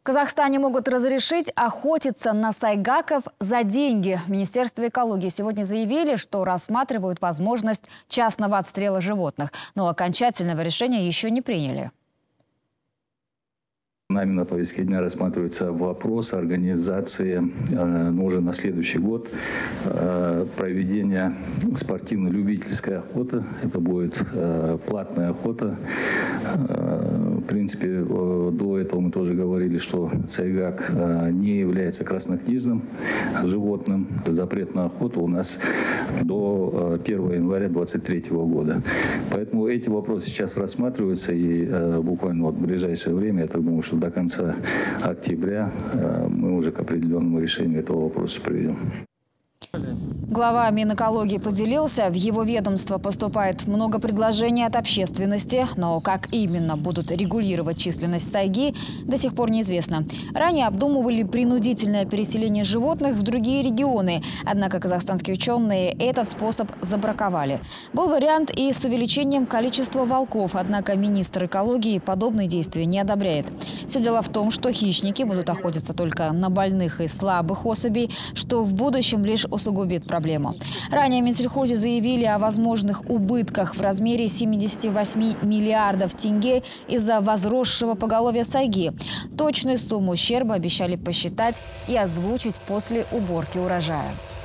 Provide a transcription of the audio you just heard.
Казахстане могут разрешить охотиться на сайгаков за деньги. В Министерстве экологии сегодня заявили, что рассматривают возможность частного отстрела животных. Но окончательного решения еще не приняли. Нами на повестке дня рассматривается вопрос организации уже на следующий год проведения спортивно-любительской охоты. Это будет платная охота. В принципе, до этого мы тоже говорили, что сайгак не является краснокнижным животным. Запрет на охоту у нас до 1 января 2023 года. Поэтому эти вопросы сейчас рассматриваются, и буквально в ближайшее время, я так думаю, что до конца октября мы уже к определенному решению этого вопроса приведем. Глава Минэкологии поделился, в его ведомство поступает много предложений от общественности, но как именно будут регулировать численность сайги, до сих пор неизвестно. Ранее обдумывали принудительное переселение животных в другие регионы, однако казахстанские ученые этот способ забраковали. Был вариант и с увеличением количества волков, однако министр экологии подобные действия не одобряет. Все дело в том, что хищники будут охотиться только на больных и слабых особей, что в будущем лишь усугубит проблему. Ранее в Минсельхозе заявили о возможных убытках в размере 78 миллиардов тенге из-за возросшего поголовья сайги. Точную сумму ущерба обещали посчитать и озвучить после уборки урожая.